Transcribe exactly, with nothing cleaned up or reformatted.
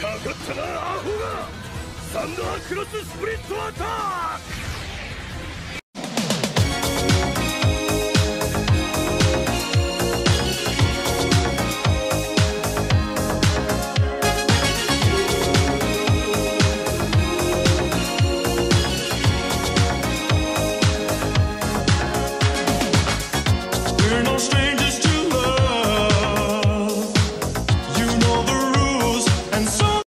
かかったなアホが。サンダークロススプリットアタック。